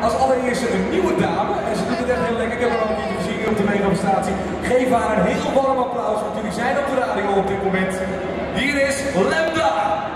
als allereerste een nieuwe dame. En ze doet het echt heel lekker. Ik heb haar al een keer gezien op de manifestatie. Geef haar een heel warm applaus, want jullie zijn op de radio op dit moment. Hier is Lambda!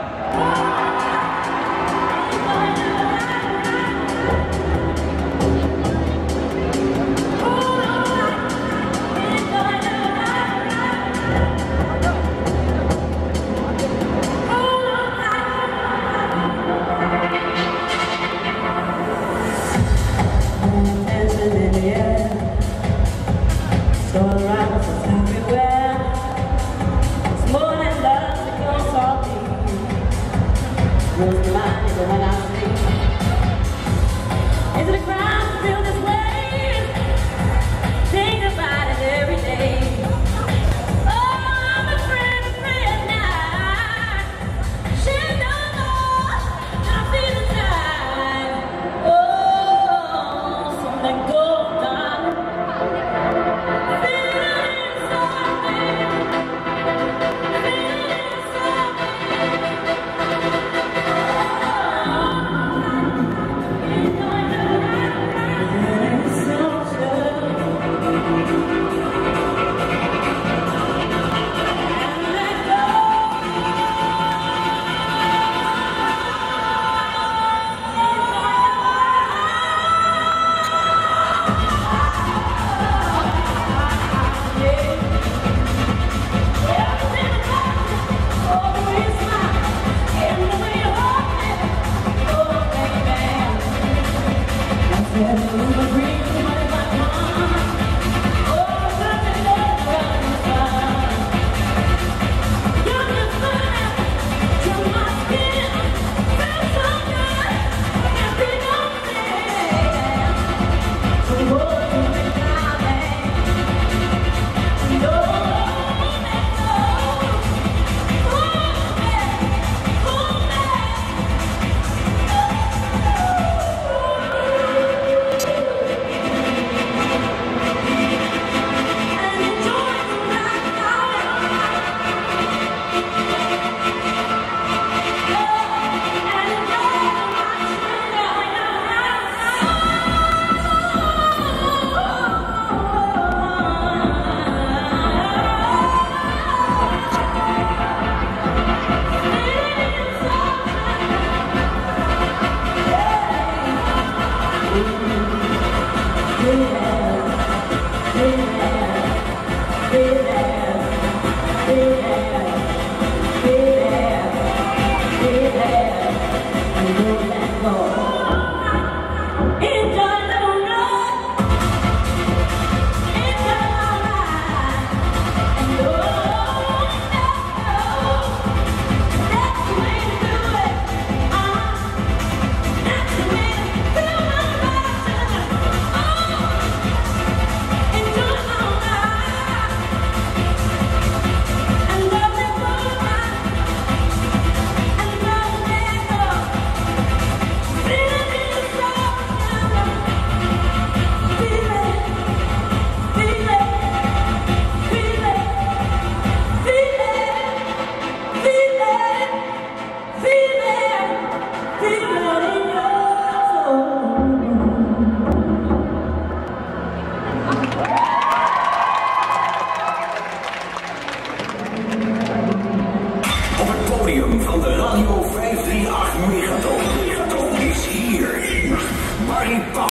Van de Radio 538 Megaton is hier. Marie